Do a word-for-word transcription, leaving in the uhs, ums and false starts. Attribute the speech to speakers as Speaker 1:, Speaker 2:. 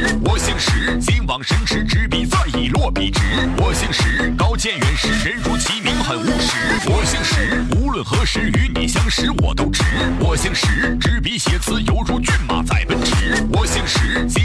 Speaker 1: 我姓石，心往深池，执笔再以落笔直。我姓石，高见远识，人如其名，很务实。我姓石，无论何时与你相识，我都值。我姓石，执笔写词犹如骏马在奔驰。我姓石。